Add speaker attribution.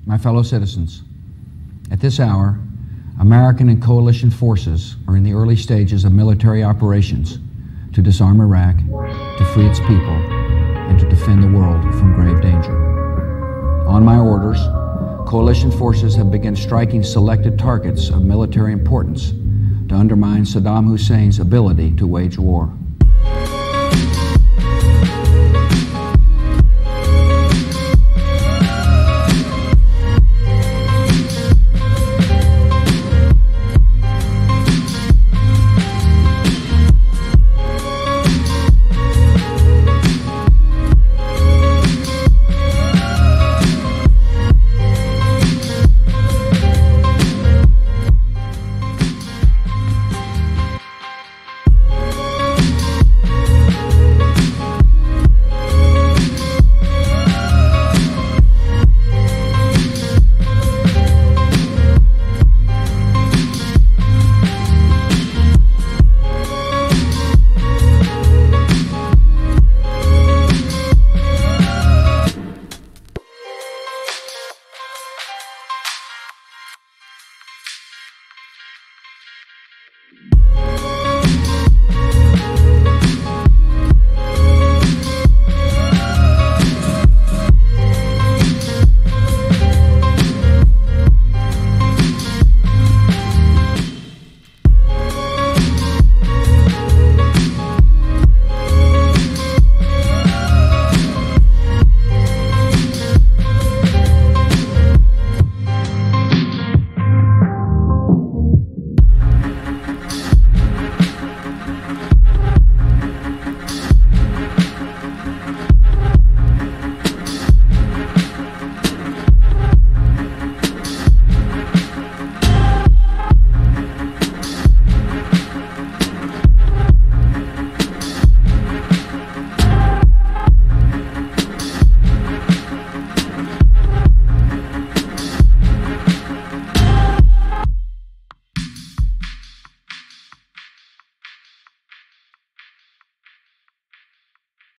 Speaker 1: My fellow citizens, at this hour, American and coalition forces are in the early stages of military operations to disarm Iraq, to free its people, and to defend the world from grave danger. On my orders, coalition forces have begun striking selected targets of military importance to undermine Saddam Hussein's ability to wage war.